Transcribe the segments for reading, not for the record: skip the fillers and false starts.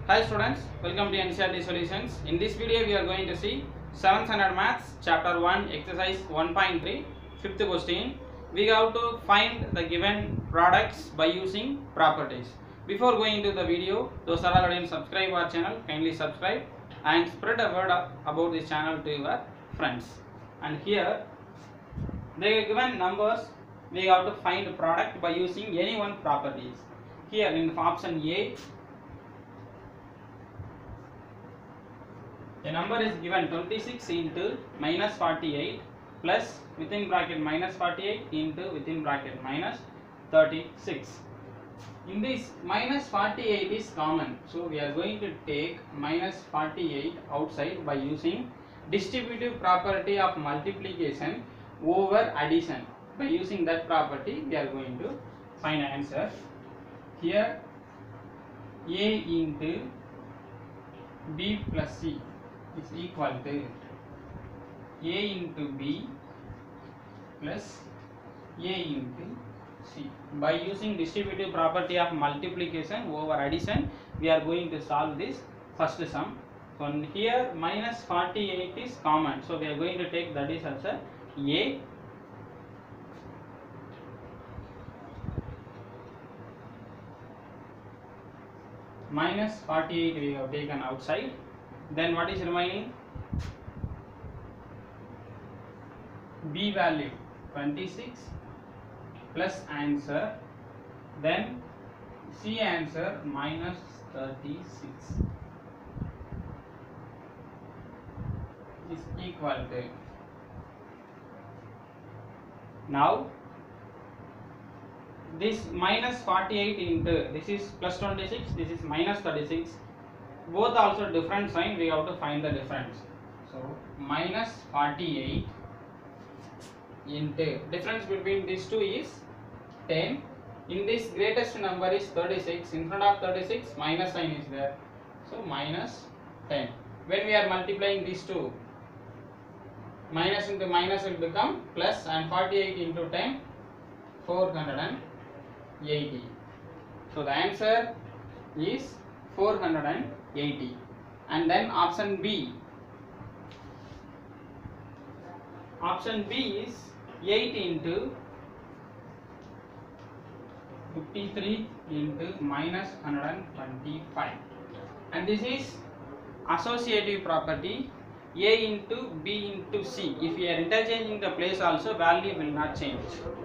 Hi students, welcome to NCERT Solutions. In this video we are going to see 7th standard maths chapter 1 exercise 1.3 fifth question. We have to find the given products by using properties. Before going to the video, those are already subscribe our channel, kindly subscribe and spread a word about this channel to your friends. And here they are given numbers, we have to find a product by using any one properties. Here in option A, the number is given 26 into minus 48 plus within bracket minus 48 into within bracket minus 36. In this minus 48 is common, so we are going to take minus 48 outside by using distributive property of multiplication over addition. By using that property we are going to find an answer. Here A into B plus C is equal to A into B plus A into C. By using distributive property of multiplication over addition, we are going to solve this first sum. So here minus 48 is common, so we are going to take that is also A minus 48 we have taken outside. Then what is remaining? B value 26 plus answer, then C answer minus 36 is equal to. Now this minus 48 into this is plus 26, this is minus 36. Both also different sign, we have to find the difference. So minus 48 into difference between these two is 10. In this greatest number is 36. In front of 36 minus sign is there, so minus 10. When we are multiplying these two, minus into minus will become plus, and 48 into 10 480. So the answer is 480. And then option B. Option B is 8 into 53 into minus 125. And this is associative property, A into B into C. If we are interchanging the place also, value will not change.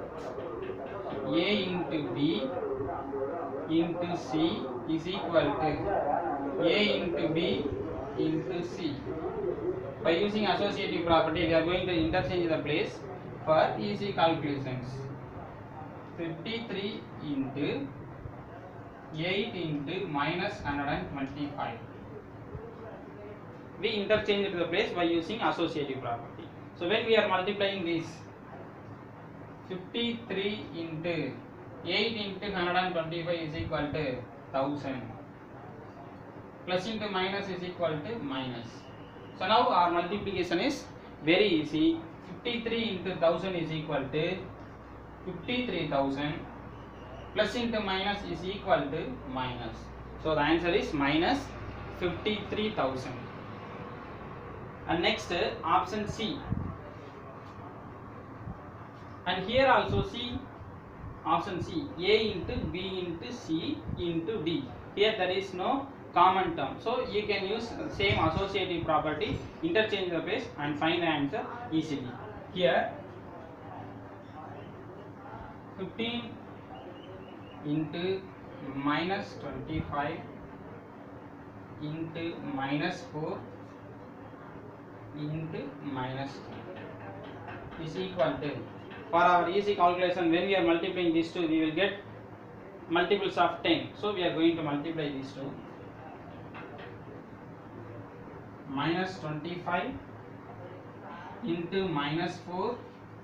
A into B into C is equal to A into B into C. By using associative property, we are going to interchange the place for easy calculations. 53 into 8 into minus 125. We interchange the place by using associative property. So when we are multiplying this 53 into 8 into 125 is equal to 1000. Plus into minus is equal to minus. So now our multiplication is very easy. 53 into 1000 is equal to 53,000. Plus into minus is equal to minus. So the answer is minus 53,000. And next option C. And here also see option C, A into B into C into D. Here there is no common term, so you can use the same associative property, interchange the place and find the answer easily. Here 15 into minus 25 into minus 4 into minus 10 is equal to. For our easy calculation, when we are multiplying these two, we will get multiples of 10. So we are going to multiply these two. Minus 25 into minus 4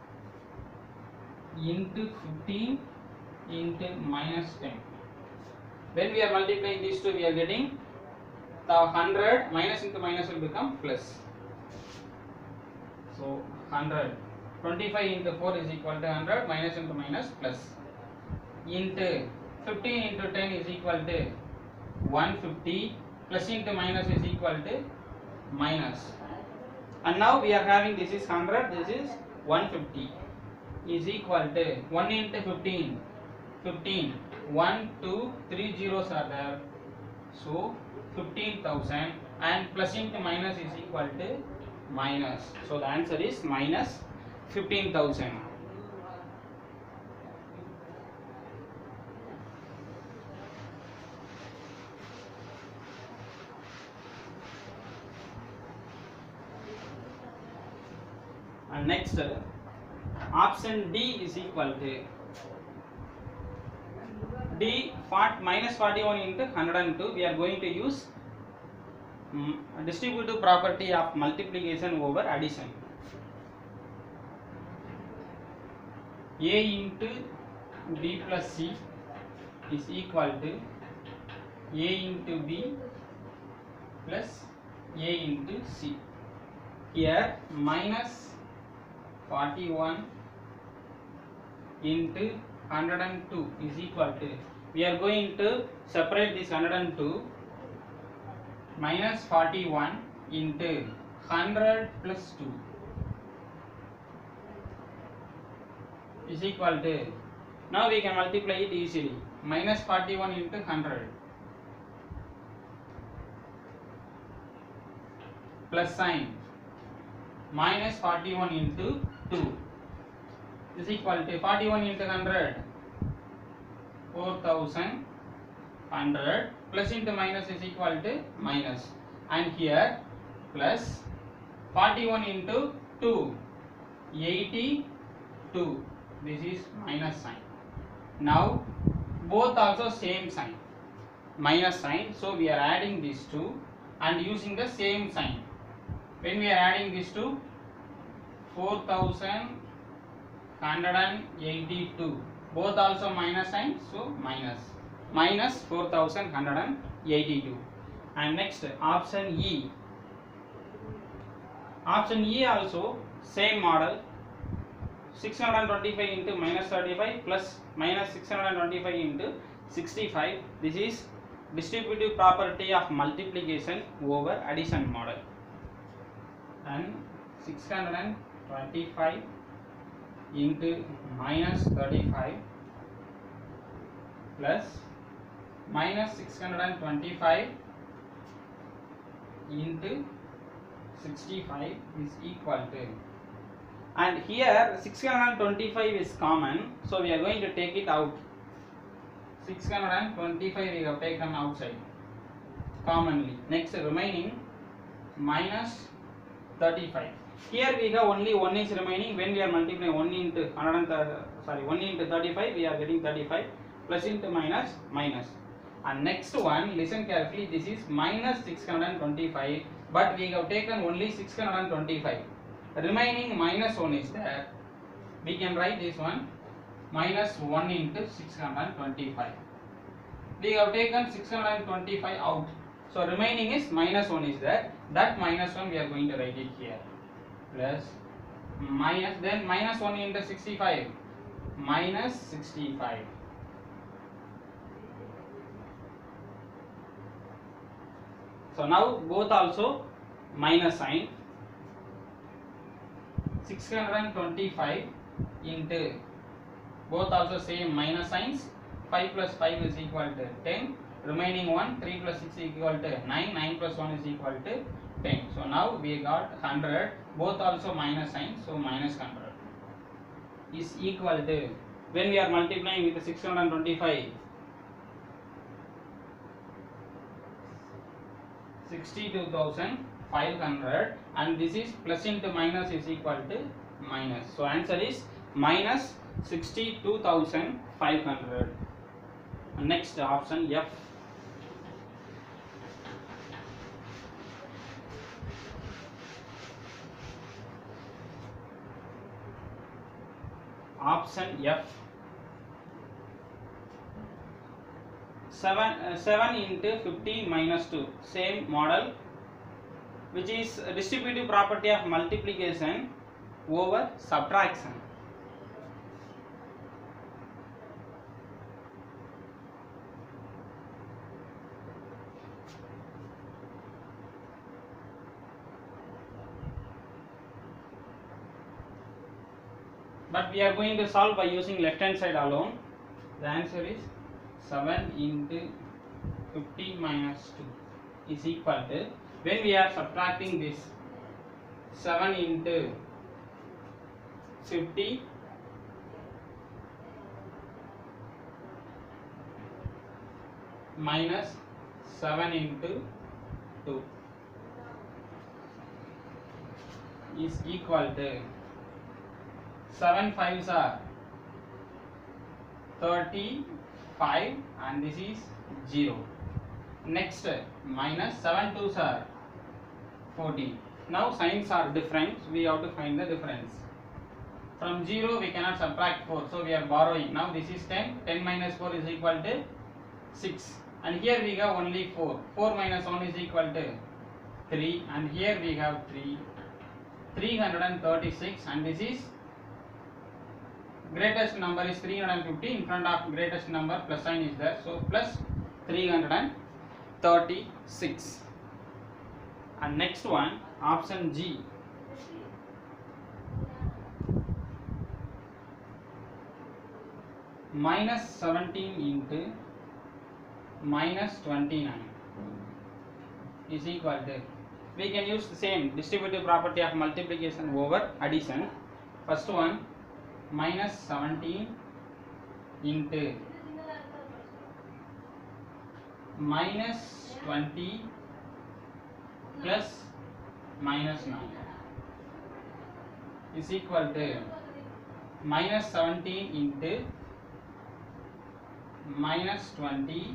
into 15 into minus 10. When we are multiplying these two, we are getting the 100. Minus into minus will become plus. So 100. 25 into 4 is equal to 100, minus into minus plus, into 15 into 10 is equal to 150 plus into minus is equal to minus. And now we are having this is 100, this is 150 is equal to 1 into 15, 15, 1, 2, 3 zeros are there, so 15,000, and plus into minus is equal to minus, so the answer is minus 15,000. And next option D is equal to D minus 41 into 102. We are going to use distributive property of multiplication over addition. A into B plus C is equal to A into B plus A into C. Here minus 41 into 102 is equal to, we are going to separate this 102, minus 41 into 100 plus 2 is equal to, now we can multiply it easily, minus 41 into 100 plus sign minus 41 into 2 is equal to 41 into 100, 4,100, plus into minus is equal to minus, and here plus 41 into 2, 82, this is minus sign. Now both also same sign, minus sign, so we are adding these two and using the same sign. When we are adding these two, 4,182, both also minus sign, so minus 4,182. And next option E. Option E also same model, 625 into minus 35 plus minus 625 into 65. This is distributive property of multiplication over addition model. And 625 into minus 35 plus minus 625 into 65 is equal to, and here 625 is common, so we are going to take it out. 625 we have taken outside commonly. Next remaining minus 35. Here we have only 1 is remaining. When we are multiplying 1 into 1 into 35, we are getting 35, plus into minus, minus. And next one, listen carefully, this is minus 625, but we have taken only 625. Remaining minus 1 is there. We can write this one, minus 1 into 625. We have taken 625 out. So remaining is minus 1 is there. That minus 1 we are going to write it here. Plus minus, then minus 1 into 65, minus 65. So now both also minus sign. 625 into, both also same minus signs. 5 plus 5 is equal to 10. Remaining 1, 3 plus 6 is equal to 9. 9 plus 1 is equal to 10. So now we got 100. Both also minus signs. So minus 100 is equal to, when we are multiplying with 625, 62,500, and this is plus into minus is equal to minus. So answer is minus 62,500. Next option F. Option F. 7 into 15 minus 2, same model, which is a distributive property of multiplication over subtraction. but we are going to solve by using left hand side alone. The answer is 7 into 50 minus 2 is equal to, when we are subtracting this 7 into 50 minus 7 into 2 is equal to 7 5s are 35 and this is 0. Next, minus 7 2s are 14. Now signs are different, we have to find the difference. From 0 we cannot subtract 4, so we are borrowing. Now this is 10, 10 minus 4 is equal to 6, and here we have only 4, 4 minus 1 is equal to 3, and here we have 3, 336, and this is greatest number is 350, in front of greatest number plus sign is there, so plus 336. And next one, option G. Minus 17 into minus 29 is equal to, we can use the same distributive property of multiplication over addition. First one, minus 17 into minus 20 plus minus 9 is equal to minus 17 into minus 20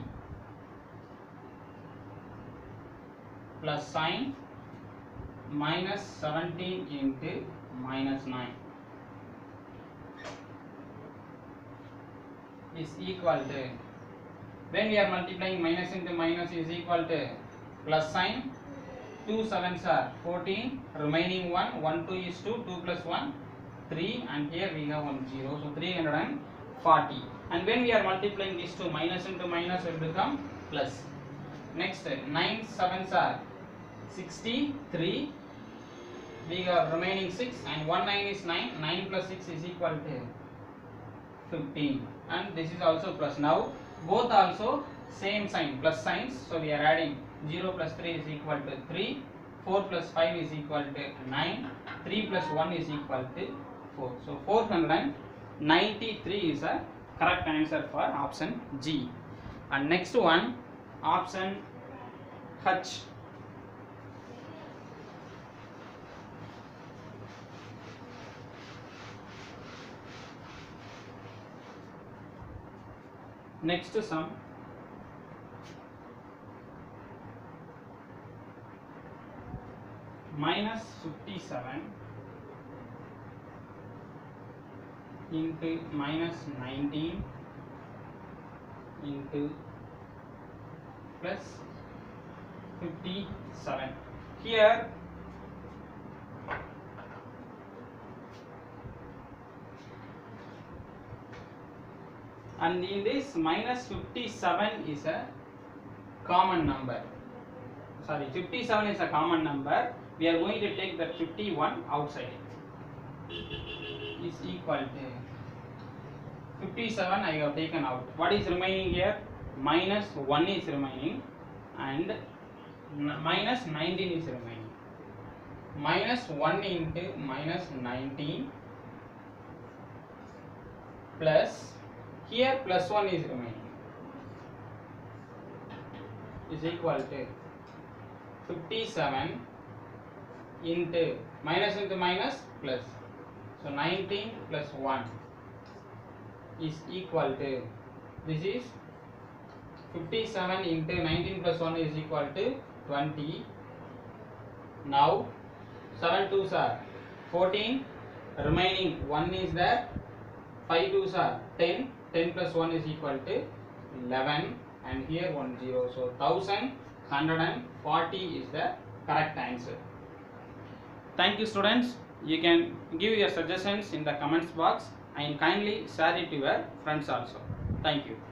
plus sign minus 17 into minus 9 is equal to, when we are multiplying minus into minus is equal to plus sign, 2 7s are 14, remaining 1, 1 2 is 2, 2 plus 1 3, and here we have 1 0, so 340. And when we are multiplying these two, minus into minus will become plus. Next, 9 7s are 63, we have remaining 6, and 1 9 is 9, 9 plus 6 is equal to 15, and this is also plus. Now both also same sign, plus signs, so we are adding 0 plus 3 is equal to 3, 4 plus 5 is equal to 9, 3 plus 1 is equal to 4. So 493 is a correct answer for option G. And next one, option H. Next sum, minus 57 into minus 19 into plus 57. Here and in this minus 57 is a common number. Sorry, 57 is a common number. We are going to take that 51 outside. Is equal to 57 I have taken out. What is remaining here? Minus 1 is remaining and minus 19 is remaining. Minus 1 into minus 19 plus, here plus 1 is remaining, is equal to 57 into minus plus. So 19 plus 1 is equal to, this is 57 into 19 plus 1 is equal to 20. Now 7 2s are 14, remaining 1 is there, 5 2s are 10, 10 plus 1 is equal to 11, and here 1 0. So 1140 is the correct answer. Thank you students. You can give your suggestions in the comments box and kindly share it to your friends also. Thank you.